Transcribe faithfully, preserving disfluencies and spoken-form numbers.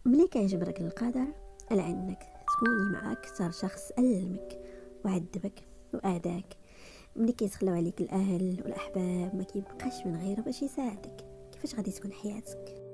ملي كيجبرك القدر على انك تكوني مع اكثر شخص ألمك وعذبك واذاك، ملي كيتخلاو عليك الاهل والاحباب ما كيبقاش من غيره باش يساعدك، كيفاش غادي تكون حياتك؟